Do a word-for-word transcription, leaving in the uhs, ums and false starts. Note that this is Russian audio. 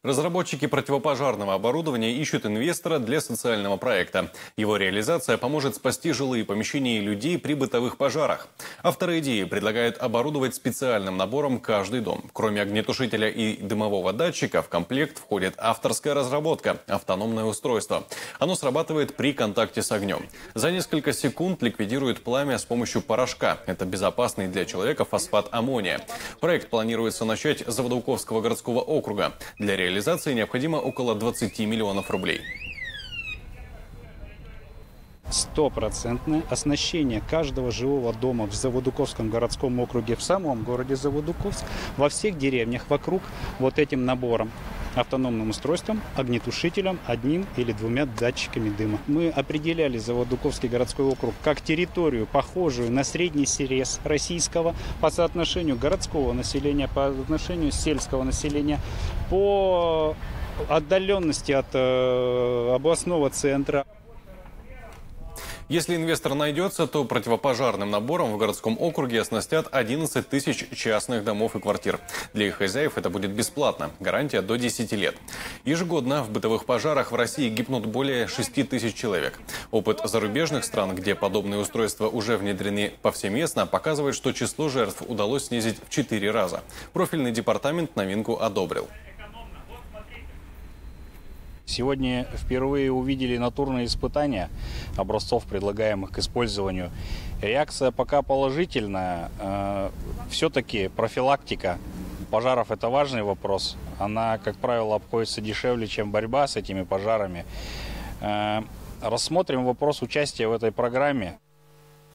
Разработчики противопожарного оборудования ищут инвестора для социального проекта. Его реализация поможет спасти жилые помещения и людей при бытовых пожарах. Авторы идеи предлагают оборудовать специальным набором каждый дом. Кроме огнетушителя и дымового датчика, в комплект входит авторская разработка – автономное устройство. Оно срабатывает при контакте с огнем. За несколько секунд ликвидирует пламя с помощью порошка. Это безопасный для человека фосфат аммония. Проект планируется начать с Заводоуковского городского округа. Для реализации реализации необходимо около двадцати миллионов рублей. Стопроцентное оснащение каждого жилого дома в Заводоуковском городском округе, в самом городе Заводоуковск, во всех деревнях вокруг вот этим набором. Автономным устройством, огнетушителем, одним или двумя датчиками дыма. Мы определяли Заводоуковский городской округ как территорию, похожую на средний срез российского по соотношению городского населения, по отношению сельского населения, по отдаленности от э, областного центра. Если инвестор найдется, то противопожарным набором в городском округе оснастят одиннадцать тысяч частных домов и квартир. Для их хозяев это будет бесплатно. Гарантия до десяти лет. Ежегодно в бытовых пожарах в России гибнут более шести тысяч человек. Опыт зарубежных стран, где подобные устройства уже внедрены повсеместно, показывает, что число жертв удалось снизить в четыре раза. Профильный департамент новинку одобрил. Сегодня впервые увидели натурные испытания образцов, предлагаемых к использованию. Реакция пока положительная. Все-таки профилактика пожаров – это важный вопрос. Она, как правило, обходится дешевле, чем борьба с этими пожарами. Рассмотрим вопрос участия в этой программе.